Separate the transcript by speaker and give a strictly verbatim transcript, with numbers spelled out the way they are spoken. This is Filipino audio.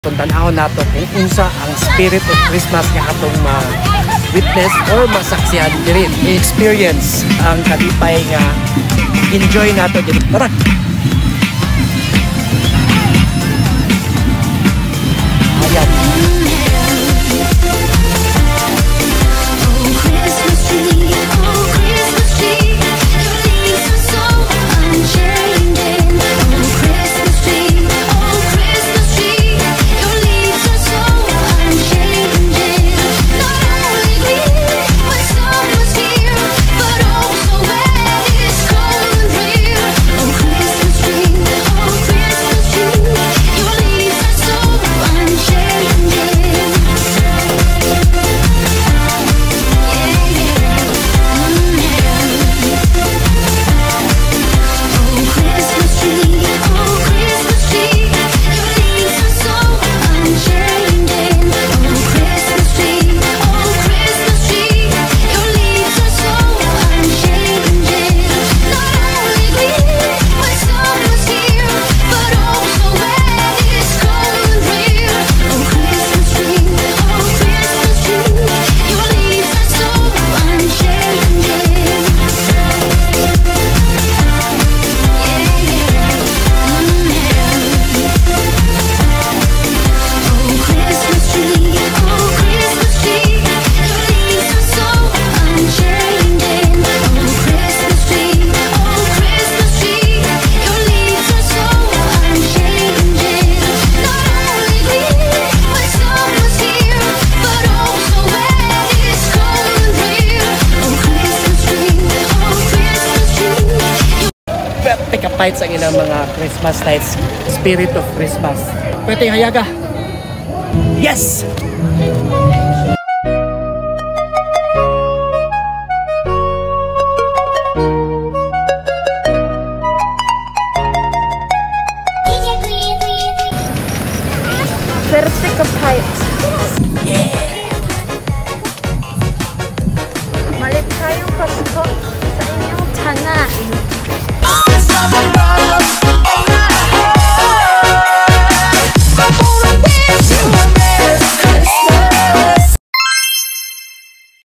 Speaker 1: Kung tanahon nato kung unsa ang spirit of Christmas nga atong ma-witness or masaksihan diri, i-experience ang kalipay nga enjoy nato diri. Tara! Ayan. Kapait sa ilang mga Christmas lights, spirit of Christmas. Pwede hayaga. Yes!